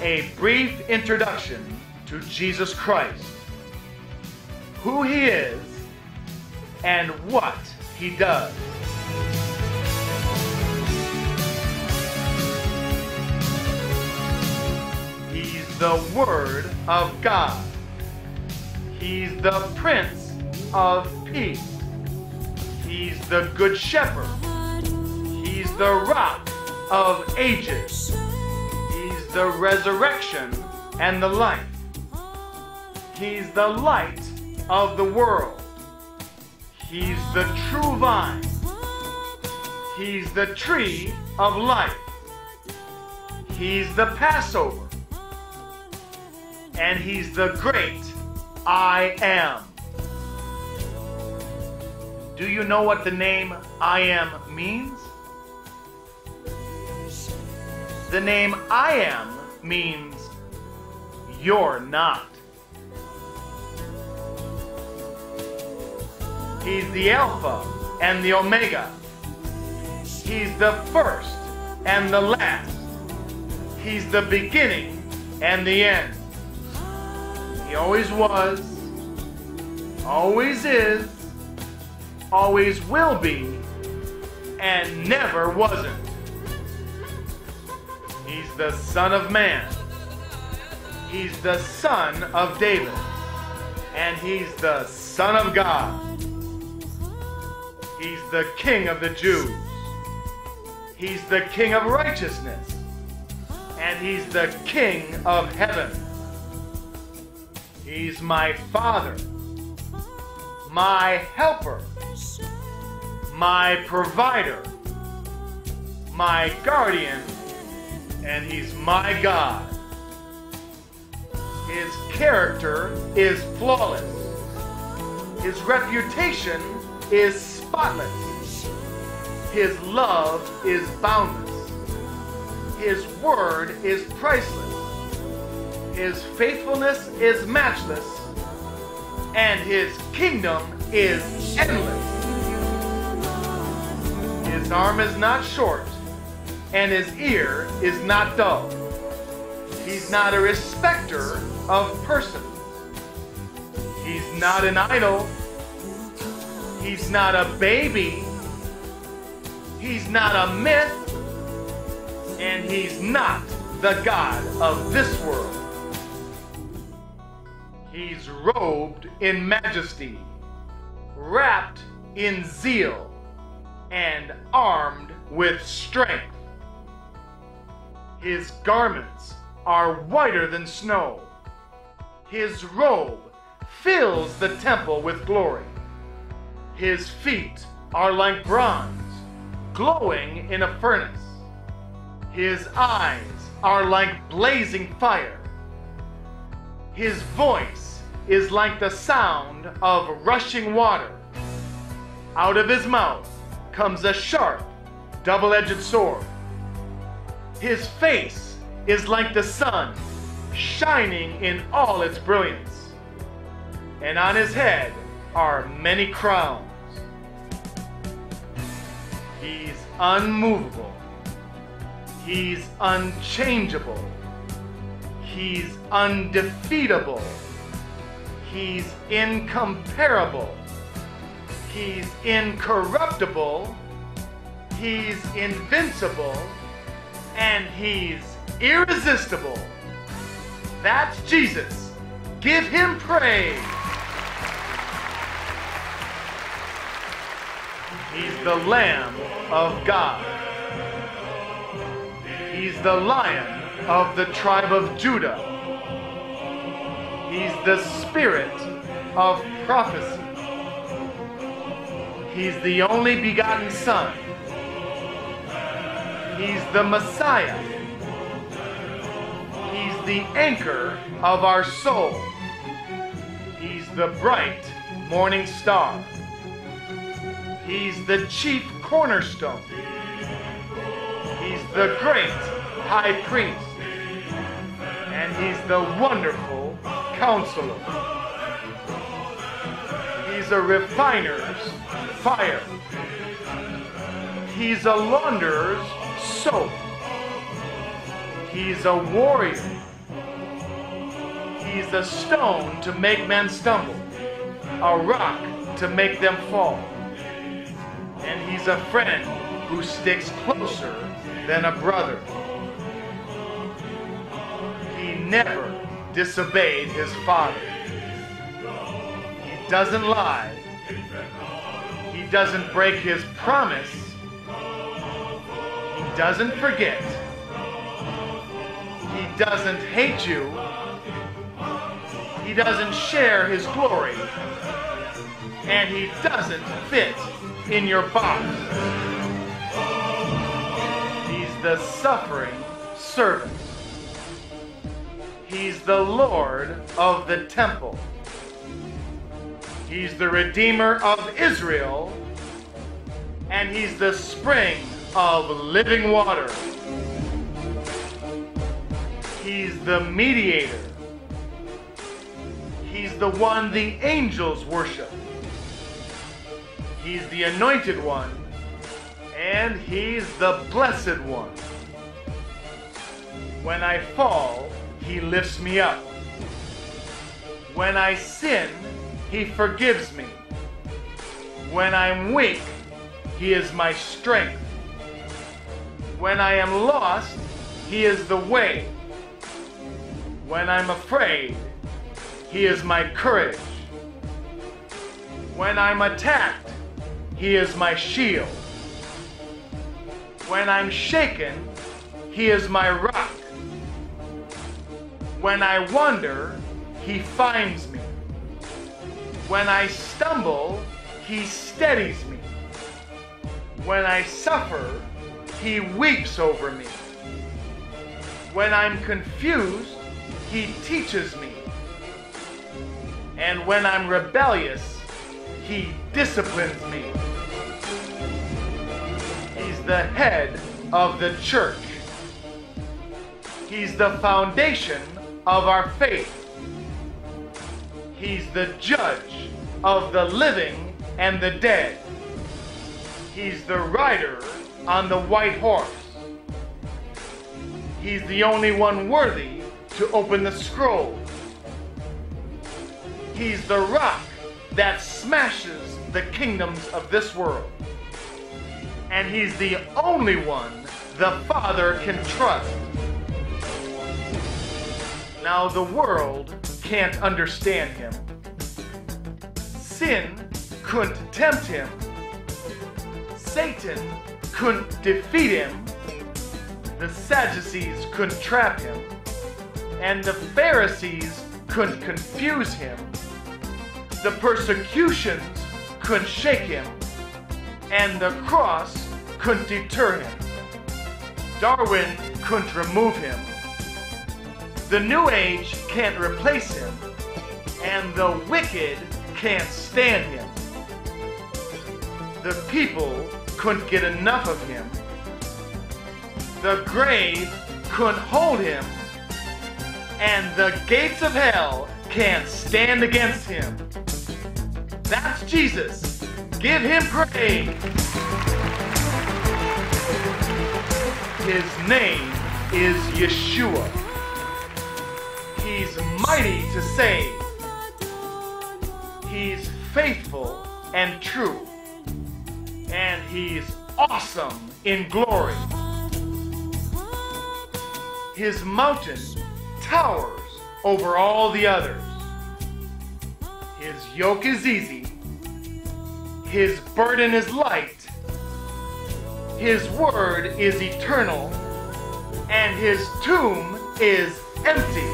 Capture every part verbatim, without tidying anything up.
a brief introduction to Jesus Christ, who he is, and what he does. He's the Word of God. He's the Prince of Peace. He's the Good Shepherd. He's the Rock of Ages. He's the resurrection and the life. He's the light of the world. He's the true vine. He's the tree of life. He's the Passover. And he's the great I Am. Do you know what the name I Am means? The name I Am means you're not. He's the Alpha and the Omega. He's the first and the last. He's the beginning and the end. He always was, always is, always will be, and never wasn't. He's the Son of Man. He's the Son of David. And he's the Son of God. He's the King of the Jews. He's the King of righteousness. And he's the King of heaven. He's my Father, my helper, my provider, my guardian, and he's my God. His character is flawless. His reputation is spotless. His love is boundless. His word is priceless. His faithfulness is matchless. And his kingdom is endless. His arm is not short, and his ear is not dull. He's not a respecter of persons. He's not an idol. He's not a baby. He's not a myth. And he's not the God of this world. He's robed in majesty, wrapped in zeal, and armed with strength. His garments are whiter than snow. His robe fills the temple with glory. His feet are like bronze, glowing in a furnace. His eyes are like blazing fire. His voice is like the sound of rushing water. Out of his mouth comes a sharp, double-edged sword. His face is like the sun, shining in all its brilliance. And on his head are many crowns. He's unmovable. He's unchangeable. He's undefeatable. He's incomparable. He's incorruptible. He's invincible. And he's irresistible. That's Jesus. Give him praise. He's the Lamb of God. He's the Lion of the tribe of Judah. He's the Spirit of prophecy. He's the only begotten Son. He's the Messiah. He's the anchor of our soul. He's the bright morning star. He's the chief cornerstone. He's the great high priest. And he's the wonderful counselor. He's a refiner's fire. He's a launderer's soap. He's a warrior He's a stone to make men stumble, a rock to make them fall. And he's a friend who sticks closer than a brother. He never disobeyed his father. He doesn't lie. He doesn't break his promise. He doesn't forget. He doesn't hate you. He doesn't share his glory. And he doesn't fit in your box. He's the suffering servant. He's the Lord of the temple. He's the Redeemer of Israel. And he's the spring of living water. He's the mediator. He's the one the angels worship. He's the anointed one, and he's the blessed one. When I fall, he lifts me up. When I sin, he forgives me. When I'm weak, he is my strength. When I am lost, he is the way. When I'm afraid, he is my courage. When I'm attacked, he is my shield. When I'm shaken, he is my rock. When I wander, he finds me. When I stumble, he steadies me. When I suffer, he weeps over me. When I'm confused, he teaches me. And when I'm rebellious, he disciplines me. He's the head of the church. He's the foundation of our faith. He's the judge of the living and the dead. He's the rider on the white horse. He's the only one worthy to open the scroll. He's the rock that smashes the kingdoms of this world. And he's the only one the Father can trust. Now the world can't understand him. Sin couldn't tempt him. Satan couldn't defeat him. The Sadducees couldn't trap him. And the Pharisees couldn't confuse him. The persecutions couldn't shake him. And the cross couldn't deter him. Darwin couldn't remove him. The New Age can't replace him. And the wicked can't stand him. The people couldn't get enough of him. The grave couldn't hold him. And the gates of hell can't stand against him. That's Jesus. Give him praise. His name is Yeshua. He's mighty to save. He's faithful and true. And he's awesome in glory. His mountain towers over all the others. His yoke is easy. His burden is light. His word is eternal. And his tomb is empty.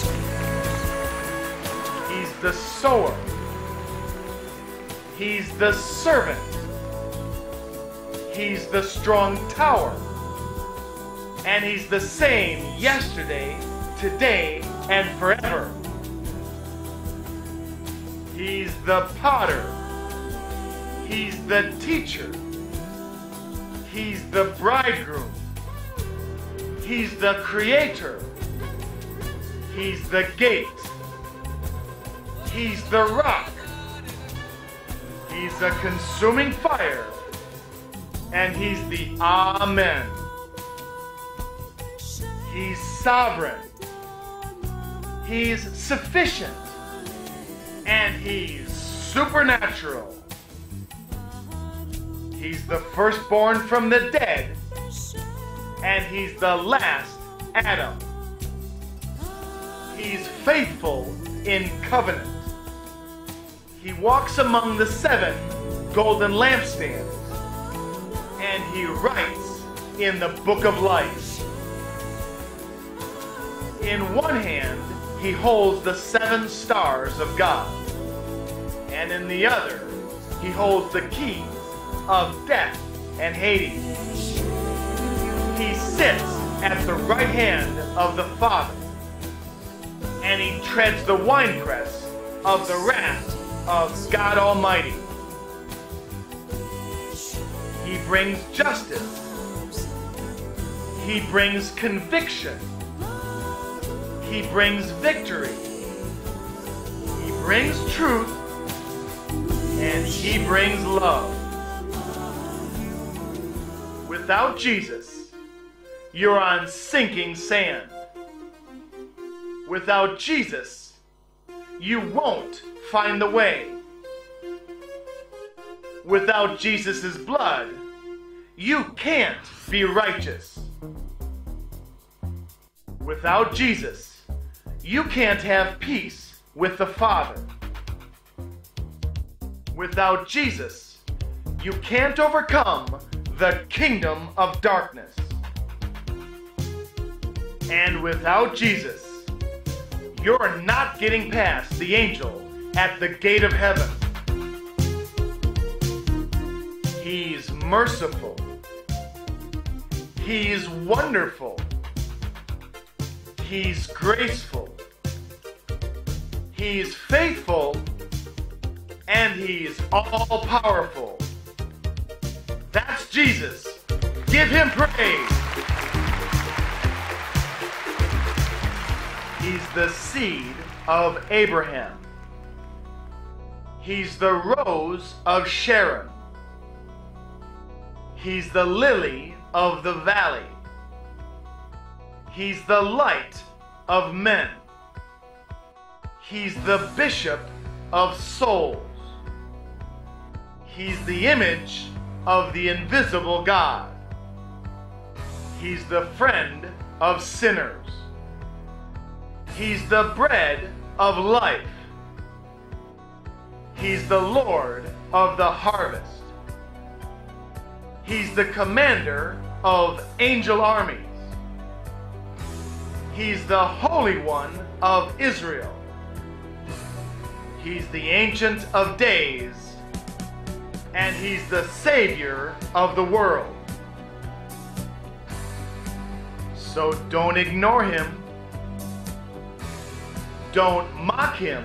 He's the sower. He's the servant. He's the strong tower. And he's the same yesterday, today, and forever. He's the potter. He's the teacher. He's the bridegroom. He's the creator. He's the gate. He's the rock. He's a consuming fire. And he's the Amen. He's sovereign. He's sufficient. And He's supernatural. He's the firstborn from the dead. And He's the last Adam. He's faithful in covenant. He walks among the seven golden lampstands. And He writes in the book of life. In one hand, He holds the seven stars of God. And in the other, He holds the keys of death and Hades. He sits at the right hand of the Father. And He treads the winepress of the wrath of God Almighty. He brings justice. He brings conviction. He brings victory. He brings truth. And He brings love. Without Jesus, you're on sinking sand. Without Jesus, you won't find the way. Without Jesus' blood, you can't be righteous. Without Jesus, you can't have peace with the Father. Without Jesus, you can't overcome the kingdom of darkness. And without Jesus, you're not getting past the angel at the gate of heaven. He's merciful. He's wonderful. He's graceful. He's faithful. And He's all-powerful. That's Jesus. Give Him praise. He's the seed of Abraham. He's the rose of Sharon. He's the lily of the valley. He's the light of men. He's the bishop of souls. He's the image of the invisible God. He's the friend of sinners. He's the bread of life. He's the Lord of the harvest. He's the commander of angel armies. He's the Holy One of Israel. He's the Ancient of Days. And He's the Savior of the world. So don't ignore Him. Don't mock Him.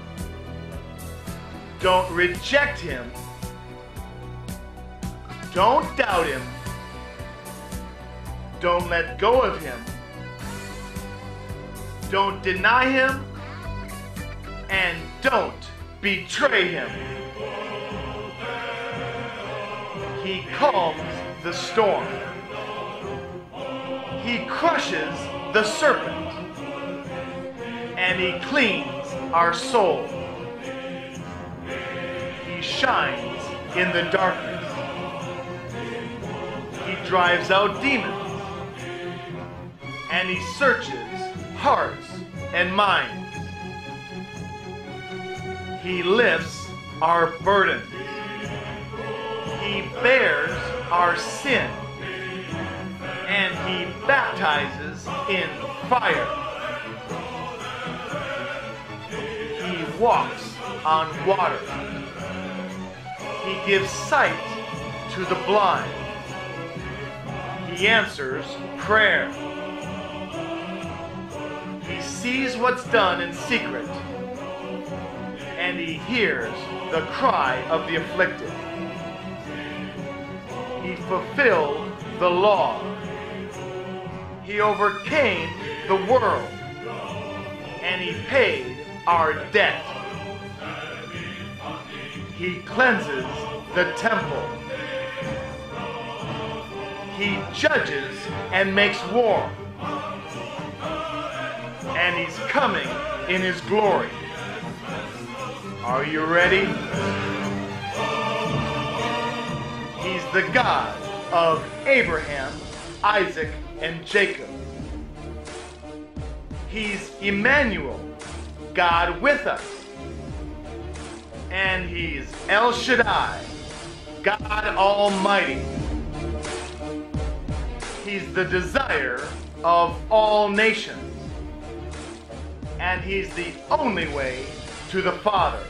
Don't reject Him. Don't doubt Him. Don't let go of Him. Don't deny Him. And don't betray Him. He calms the storm. He crushes the serpent. And He cleans our soul. He shines in the darkness. He drives out demons. And He searches hearts and minds. He lifts our burdens. He bears our sin. And He baptizes in fire. He walks on water. He gives sight to the blind. He answers prayer. He sees what's done in secret. And He hears the cry of the afflicted. He fulfilled the law. He overcame the world. And He paid our debt. He cleanses the temple. He judges and makes war. and he's coming in his glory. Are you ready? He's the God of Abraham, Isaac, and Jacob. He's Emmanuel, God with us. And he's El Shaddai, God Almighty. He's the desire of all nations. And he's the only way to the Father.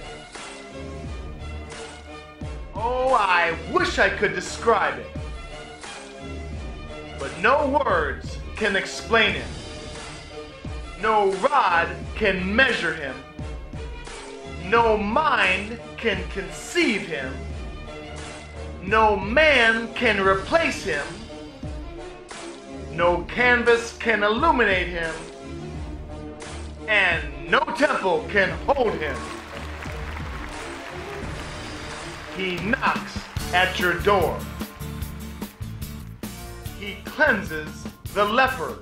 Oh, I wish I could describe it. But no words can explain him. No rod can measure him. No mind can conceive him. No man can replace him. No canvas can illuminate him. And no temple can hold him. He knocks at your door. He cleanses the lepers.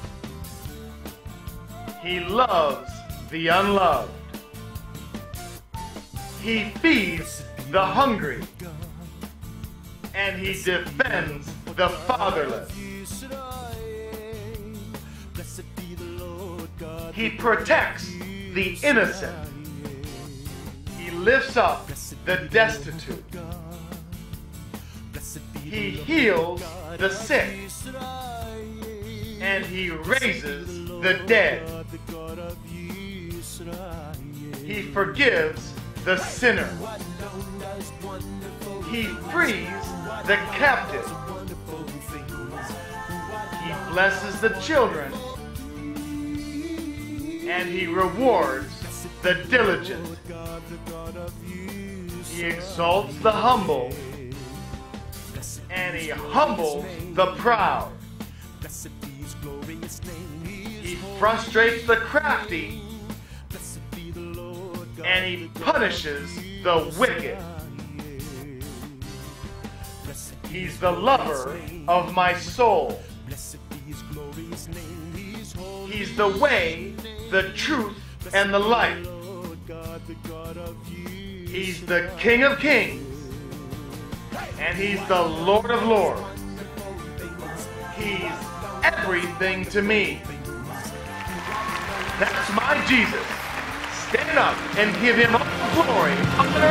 He loves the unloved. He feeds the hungry. And he defends the fatherless. He protects the innocent. He lifts up the destitute. He heals the sick. And he raises the dead. He forgives the sinner. He frees the captive. He blesses the children. And he rewards the diligent. He exalts the humble. And he humbles the proud. He frustrates the crafty. And he punishes the wicked. He's the lover of my soul. He's the way, the truth, and the life. He's the King of Kings. And he's the Lord of Lords. He's everything to me. That's my Jesus. Stand up and give him all the glory.